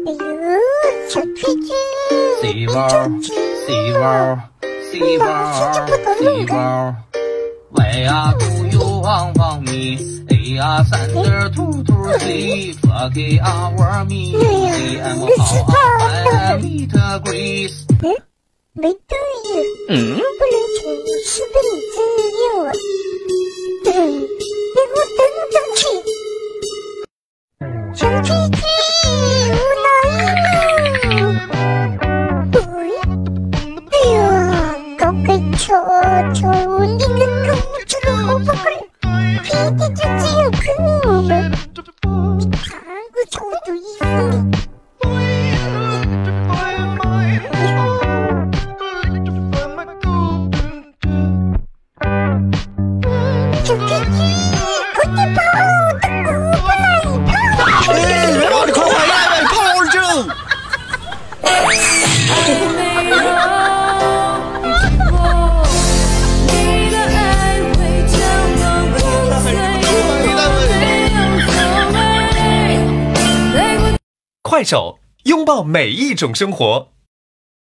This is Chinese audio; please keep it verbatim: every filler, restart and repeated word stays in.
哎呦，小推车！ 细胞，细胞，细胞，细胞。Y 呀都有方方米 ，A 呀三点兔兔 C，Fuck it our me， and 我好爱 meet Grace。 嗯，没对呀，嗯，不能成是被你自由啊。嗯，给我等等去。小推车，我来了。哎呀，搞个臭臭，你能够这个好不快？皮的就只有跟我们，看我臭的衣服里。小飞机，快点跑！等我不来跑！ 哎，别跑，你快回来！你跑了就。 快手，拥抱每一种生活。